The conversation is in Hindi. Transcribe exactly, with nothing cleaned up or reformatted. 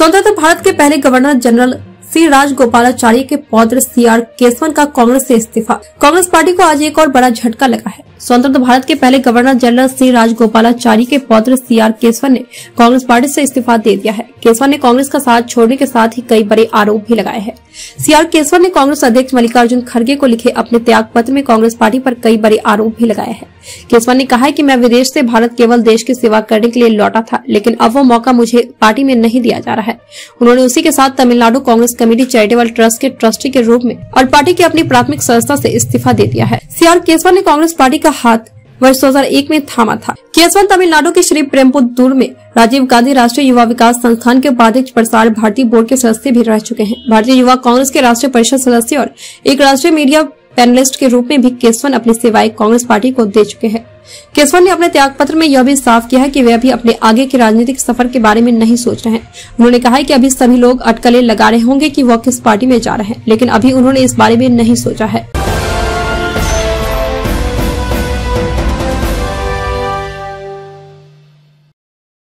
स्वतंत्र भारत के पहले गवर्नर जनरल सी राजगोपालाचारी के पौत्र सी आर केशवन का कांग्रेस से इस्तीफा। कांग्रेस पार्टी को आज एक और बड़ा झटका लगा है। स्वतंत्र भारत के पहले गवर्नर जनरल सी राजगोपालाचारी के पौत्र सी आर केशवन ने कांग्रेस पार्टी से इस्तीफा दे दिया है। केशवन ने कांग्रेस का साथ छोड़ने के साथ ही कई बड़े आरोप भी लगाए हैं। सी आर केशवन ने कांग्रेस अध्यक्ष मल्लिकार्जुन खड़गे को लिखे अपने त्याग पत्र में कांग्रेस पार्टी पर कई बड़े आरोप भी लगाए हैं। केशवन ने कहा है कि मैं विदेश से भारत केवल देश की सेवा करने के लिए लौटा था, लेकिन अब वो मौका मुझे पार्टी में नहीं दिया जा रहा है। उन्होंने उसी के साथ Tamil Nadu Congress committee charitable trust के ट्रस्टी के रूप में और पार्टी की अपनी प्राथमिक सदस्यता से इस्तीफा दे दिया है। सी आर केशवन ने कांग्रेस पार्टी का हाथ वर्ष दो हज़ार एक में थामा था। केशवन तमिलनाडु के श्री पेरुम्बदूर में राजीव गांधी राष्ट्रीय युवा विकास संस्थान के उपाध्यक्ष प्रसार भारती बोर्ड के सदस्य भी रह चुके हैं। भारतीय युवा कांग्रेस के राष्ट्रीय परिषद सदस्य और एक राष्ट्रीय मीडिया पैनलिस्ट के रूप में भी केशवन अपनी सेवाएं कांग्रेस पार्टी को दे चुके हैं। केशवन ने अपने त्याग पत्र में यह भी साफ किया है कि वे अभी अपने आगे के राजनीतिक सफर के बारे में नहीं सोच रहे हैं। उन्होंने कहा है कि अभी सभी लोग अटकलें लगा रहे होंगे कि वह किस पार्टी में जा रहे हैं, लेकिन अभी उन्होंने इस बारे में नहीं सोचा है।